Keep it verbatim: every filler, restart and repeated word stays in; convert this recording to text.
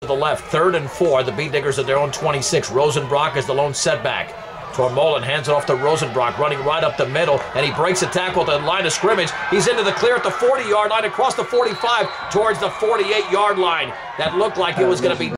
the left. Third and four. The Beat Diggers at their own twenty-six. Rosenbrock is the lone setback. Tormolen hands it off to Rosenbrock, running right up the middle, and he breaks a tackle at the line of scrimmage. He's into the clear at the forty-yard line, across the forty-five, towards the forty-eight-yard line. That looked like it was going to be